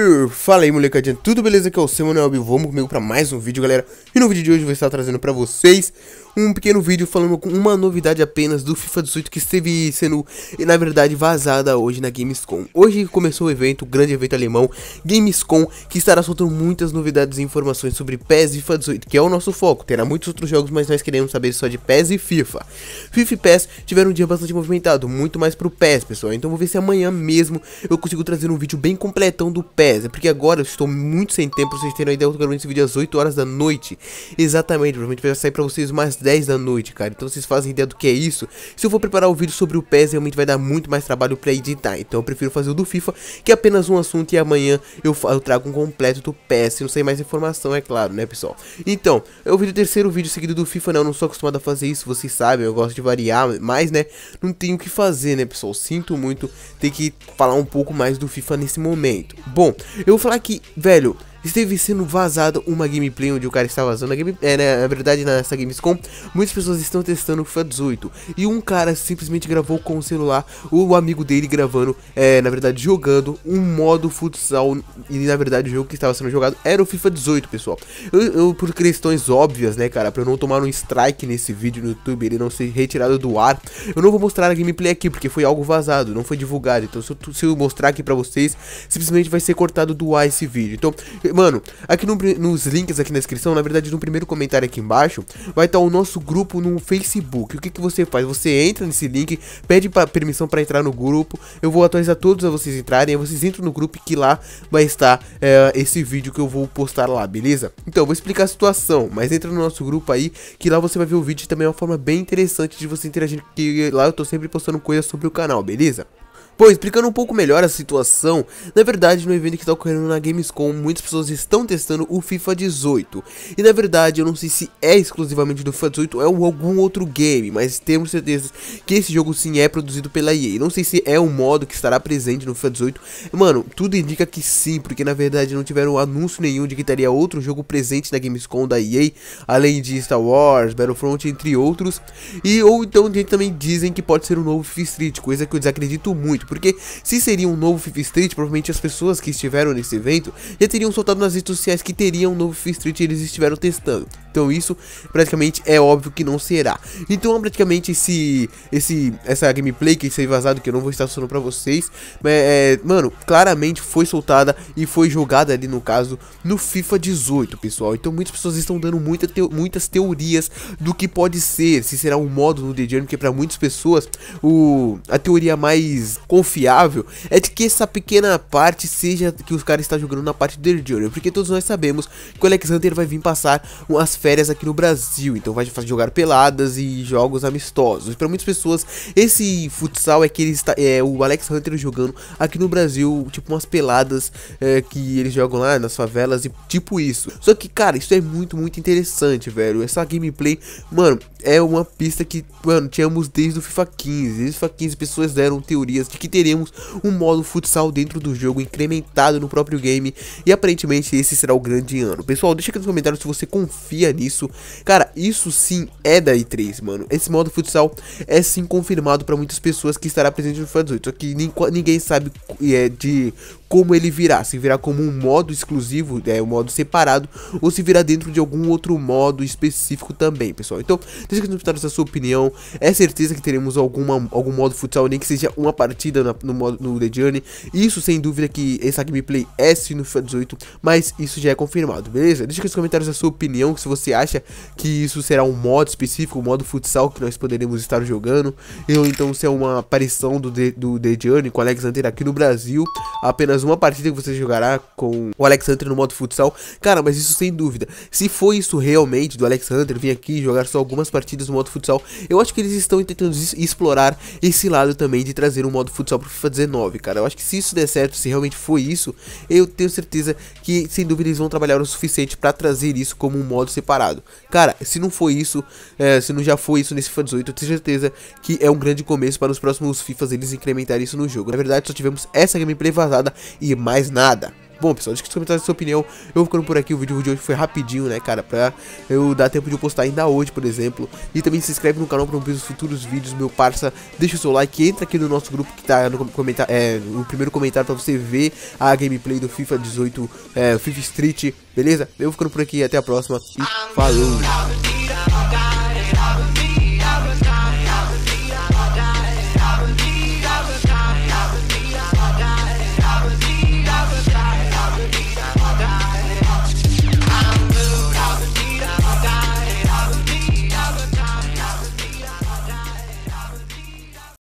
Fala aí, molecadinha, tudo beleza? Aqui é o seu Manuel, vamos comigo pra mais um vídeo, galera. E no vídeo de hoje eu vou estar trazendo pra vocês um pequeno vídeo falando com uma novidade apenas do FIFA 18 que esteve sendo, na verdade, vazada hoje na Gamescom. Hoje começou o evento, o grande evento alemão, Gamescom, que estará soltando muitas novidades e informações sobre PES e FIFA 18, que é o nosso foco. Terá muitos outros jogos, mas nós queremos saber só de PES e FIFA. FIFA e PES tiveram um dia bastante movimentado, muito mais pro PES, pessoal. Então vou ver se amanhã mesmo eu consigo trazer um vídeo bem completão do PES. É porque agora eu estou muito sem tempo, pra vocês terem uma ideia, eu tô gravando esse vídeo às 8 horas da noite. Exatamente, provavelmente vai sair pra vocês umas 10 da noite, cara. Então vocês fazem ideia do que é isso. Se eu for preparar o vídeo sobre o PES, realmente vai dar muito mais trabalho pra editar. Então eu prefiro fazer o do FIFA, que é apenas um assunto, e amanhã eu trago um completo do PES. Se não sei mais informação, é claro, né, pessoal? Então, eu vi o terceiro vídeo seguido do FIFA, né? Eu não sou acostumado a fazer isso, vocês sabem, eu gosto de variar, mas, né, não tenho o que fazer, né, pessoal? Sinto muito ter que falar um pouco mais do FIFA nesse momento. Bom, eu vou falar que, velho, esteve sendo vazada uma gameplay onde o cara está vazando a gameplay, na verdade nessa Gamescom, muitas pessoas estão testando o FIFA 18 e um cara simplesmente gravou com o celular, o amigo dele gravando, na verdade jogando um modo futsal, e na verdade o jogo que estava sendo jogado era o FIFA 18, pessoal. Eu por questões óbvias, né, cara, pra eu não tomar um strike nesse vídeo no YouTube, ele não ser retirado do ar, eu não vou mostrar a gameplay aqui, porque foi algo vazado, não foi divulgado. Então se eu mostrar aqui pra vocês, simplesmente vai ser cortado do ar esse vídeo. Então, mano, aqui nos links aqui na descrição, na verdade no primeiro comentário aqui embaixo, vai estar o nosso grupo no Facebook. O que você faz? Você entra nesse link, pede permissão para entrar no grupo, eu vou atualizar todos a vocês entrarem, aí vocês entram no grupo que lá vai estar esse vídeo que eu vou postar lá, beleza? Então, eu vou explicar a situação, mas entra no nosso grupo aí, que lá você vai ver o vídeo também, é uma forma bem interessante de você interagir, porque lá eu tô sempre postando coisas sobre o canal, beleza? Bom, explicando um pouco melhor a situação, na verdade no evento que está ocorrendo na Gamescom, muitas pessoas estão testando o FIFA 18. E na verdade eu não sei se é exclusivamente do FIFA 18 ou é algum outro game, mas temos certeza que esse jogo sim é produzido pela EA. Não sei se é um modo que estará presente no FIFA 18, mano, tudo indica que sim, porque na verdade não tiveram anúncio nenhum de que estaria outro jogo presente na Gamescom da EA, além de Star Wars, Battlefront, entre outros. Ou então a gente também dizem que pode ser um novo FIFA Street, coisa que eu desacredito muito. Porque se seria um novo FIFA Street, provavelmente as pessoas que estiveram nesse evento já teriam soltado nas redes sociais que teria um novo FIFA Street e eles estiveram testando. Então isso praticamente é óbvio que não será. Então praticamente essa gameplay que foi vazado, que eu não vou estar soltando pra vocês, mano, claramente foi soltada e foi jogada ali no caso no FIFA 18, pessoal. Então muitas pessoas estão dando muitas teorias do que pode ser, se será um modo no The Journey, porque para muitas pessoas a teoria mais confiável é de que essa pequena parte seja que os caras estão jogando na parte do The Journey, porque todos nós sabemos que o Alex Hunter vai vir passar umas férias aqui no Brasil, então vai jogar peladas e jogos amistosos. Para muitas pessoas esse futsal é que ele está, o Alex Hunter jogando aqui no Brasil, tipo umas peladas que eles jogam lá nas favelas e tipo isso. Só que, cara, isso é muito interessante, velho. Essa gameplay, mano, é uma pista que, mano, tínhamos desde o FIFA 15. Desde o FIFA 15 pessoas deram teorias de que teremos um modo futsal dentro do jogo, incrementado no próprio game, e aparentemente esse será o grande ano. Pessoal, deixa aqui nos comentários se você confia nisso. Cara, isso sim é da E3, mano. Esse modo futsal é sim confirmado para muitas pessoas que estará presente no FIFA 18, só que ninguém sabe de como ele virá, se virá como um modo exclusivo, um modo separado, ou se virá dentro de algum outro modo específico também, pessoal. Então, deixa aqui nos comentários a sua opinião. É certeza que teremos algum modo futsal, nem que seja uma partida no The Journey. Isso sem dúvida que essa gameplay é sim no FIFA 18, mas isso já é confirmado, beleza? Deixa aqui nos comentários a sua opinião, se você acha que isso será um modo específico, um modo futsal que nós poderemos estar jogando, ou então se é uma aparição do The Journey com o Alex Hunter aqui no Brasil, apenas uma partida que você jogará com o Alex Hunter no modo futsal. Cara, mas isso sem dúvida, se for isso realmente do Alex Hunter vir aqui e jogar só algumas partidas no modo futsal, eu acho que eles estão tentando explorar esse lado também de trazer um modo futsal pro FIFA 19, cara. Eu acho que se isso der certo, se realmente foi isso, eu tenho certeza que sem dúvida eles vão trabalhar o suficiente pra trazer isso como um modo separado. Cara, se não foi isso, se não já foi isso nesse FIFA 18, eu tenho certeza que é um grande começo para os próximos FIFAs eles incrementarem isso no jogo. Na verdade, só tivemos essa gameplay vazada e mais nada. Bom, pessoal, deixa nos comentários a sua opinião. Eu vou ficando por aqui, o vídeo de hoje foi rapidinho, né, cara, pra eu dar tempo de eu postar ainda hoje, por exemplo. E também se inscreve no canal pra não perder os futuros vídeos, meu parça. Deixa o seu like, entra aqui no nosso grupo que tá no primeiro comentário pra você ver a gameplay do FIFA 18, FIFA Street, beleza? Eu vou ficando por aqui, até a próxima e falou!